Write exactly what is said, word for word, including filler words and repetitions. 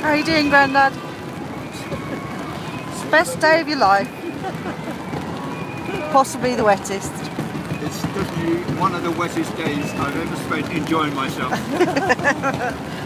How are you doing, Grandad? It's the best day of your life. Possibly the wettest. It's definitely one of the wettest days I've ever spent enjoying myself.